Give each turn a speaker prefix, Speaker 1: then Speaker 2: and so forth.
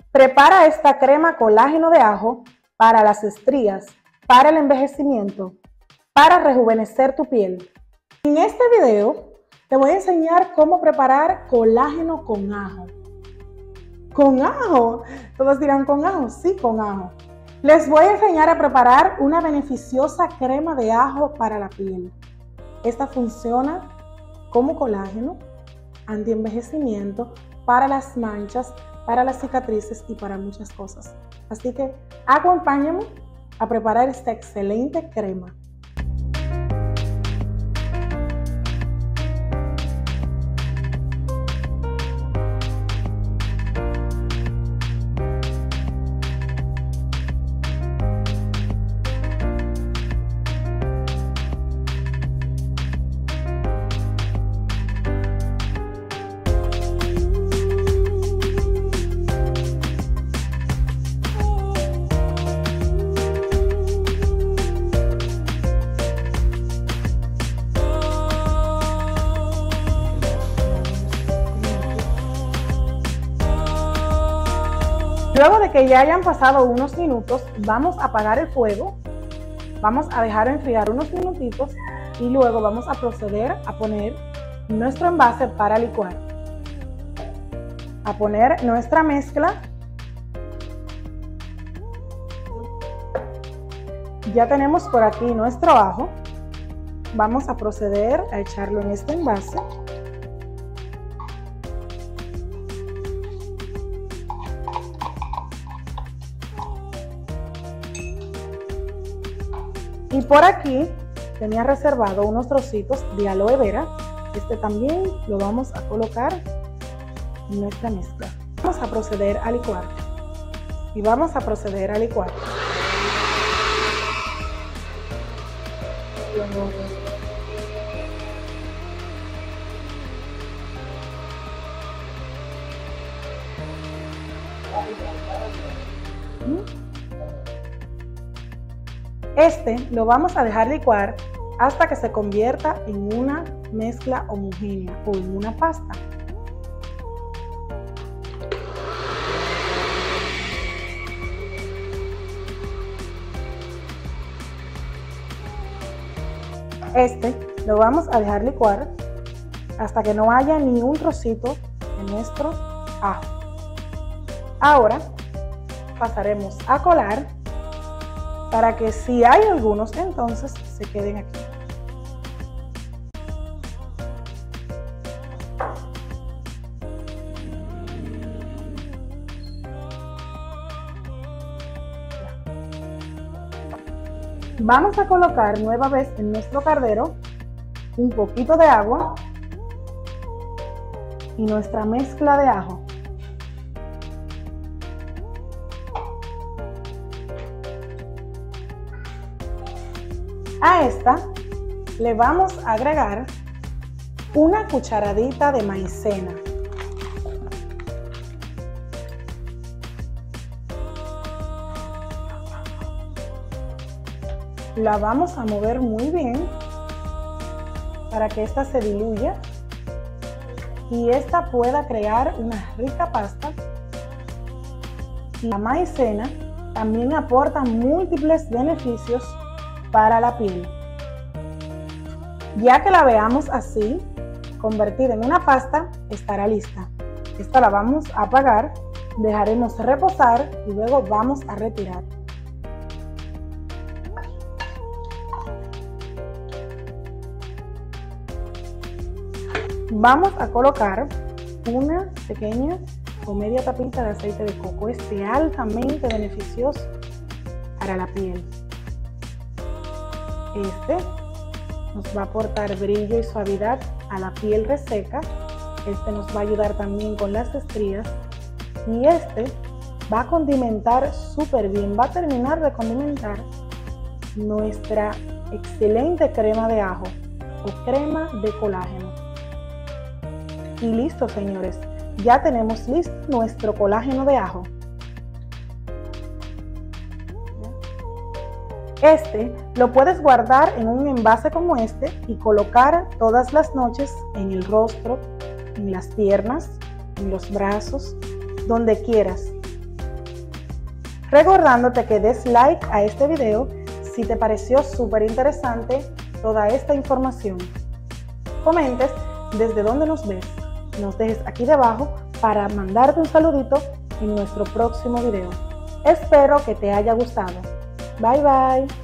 Speaker 1: Prepara esta crema colágeno de ajo para las estrías, para el envejecimiento, para rejuvenecer tu piel. En este video te voy a enseñar cómo preparar colágeno con ajo. ¿Con ajo? Todos dirán, ¿con ajo? Sí, con ajo. Les voy a enseñar a preparar una beneficiosa crema de ajo para la piel. Esta funciona como colágeno, anti-envejecimiento, para las manchas, para las cicatrices y para muchas cosas. Así que acompáñame a preparar esta excelente crema. Luego de que ya hayan pasado unos minutos, vamos a apagar el fuego, vamos a dejar enfriar unos minutitos y luego vamos a proceder a poner nuestro envase para licuar. A poner nuestra mezcla. Ya tenemos por aquí nuestro ajo. Vamos a proceder a echarlo en este envase. Y por aquí tenía reservado unos trocitos de aloe vera. Este también lo vamos a colocar en nuestra mezcla. Vamos a proceder a licuar. Y vamos a proceder a licuar. Este lo vamos a dejar licuar hasta que se convierta en una mezcla homogénea o en una pasta. Este lo vamos a dejar licuar hasta que no haya ni un trocito de nuestro ajo. Ahora pasaremos a colar para que si hay algunos, entonces se queden aquí. Vamos a colocar nueva vez en nuestro cardero un poquito de agua y nuestra mezcla de ajo. A esta le vamos a agregar una cucharadita de maicena. La vamos a mover muy bien para que esta se diluya y esta pueda crear una rica pasta. La maicena también aporta múltiples beneficios para la piel. Ya que la veamos así, convertida en una pasta, estará lista. Esta la vamos a apagar, dejaremos reposar y luego vamos a retirar. Vamos a colocar una pequeña o media tapita de aceite de coco. Este altamente beneficioso para la piel. Este nos va a aportar brillo y suavidad a la piel reseca. Este nos va a ayudar también con las estrías. Y este va a condimentar súper bien. Va a terminar de condimentar nuestra excelente crema de ajo o crema de colágeno. Y listo, señores. Ya tenemos listo nuestro colágeno de ajo. Este lo puedes guardar en un envase como este y colocar todas las noches en el rostro, en las piernas, en los brazos, donde quieras. Recordándote que des like a este video si te pareció súper interesante toda esta información. Comentes desde donde nos ves, nos dejes aquí debajo para mandarte un saludito en nuestro próximo video. Espero que te haya gustado. Bye bye.